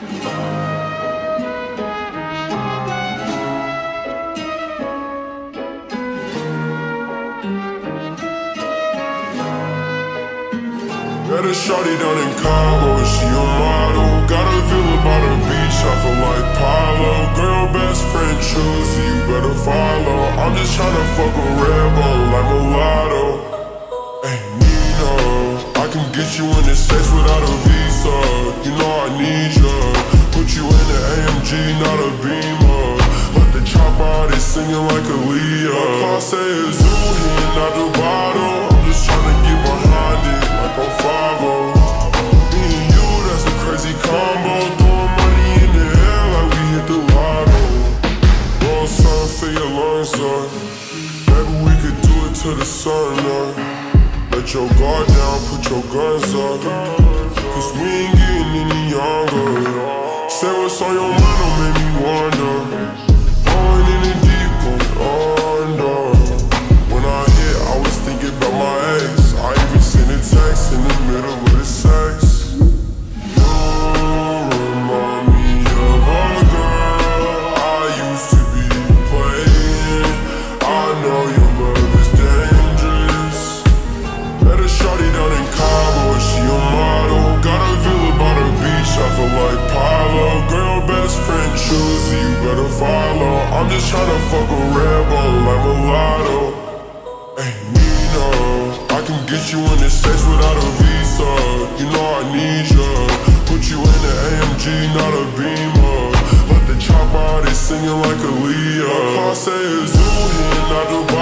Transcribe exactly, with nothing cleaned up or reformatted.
Met a shawty down in Cabo, she a model. Got a villa by the beach, I feel like Pablo. Girl, best friend choosy, you better follow. I'm just tryna fuck a red bone like mulatto. Hey Nina, I can get you in the States without a visa. You know I need ya. Put you in the A M G, not a Beamer. Let the chopper out, it's singing like Aaliyah. My car say it's zoo here, not the bottle. I'm just tryna get behind it like I'm five oh. Me and you, that's a crazy combo. Throwing money in the air like we hit the lotto. Roll sun for your lungs up. Maybe we could do it to the sun up. Let your guard down, put your guns up. Cause we ain't getting any younger. Say what's on your mind, don't make me wonder. Going in the deep, going under. When I hit, I was thinking about my ex. I even sent a text in the middle of the sex. You remind me of a girl I used to be playing. I know your love is dangerous. Met a shawty down in Cabo, she a model. Got a villa by the beach, I feel like Pablo. Girl, best friend choosy, you better follow. I'm just tryna fuck a red bone like mulatto. Hey Nina, I can get you in the States without a visa. You know I need ya. Put you in the A M G, not a Beamer. Let the chopper out, it's singing like Aaliyah. My car say it's zoo here, not the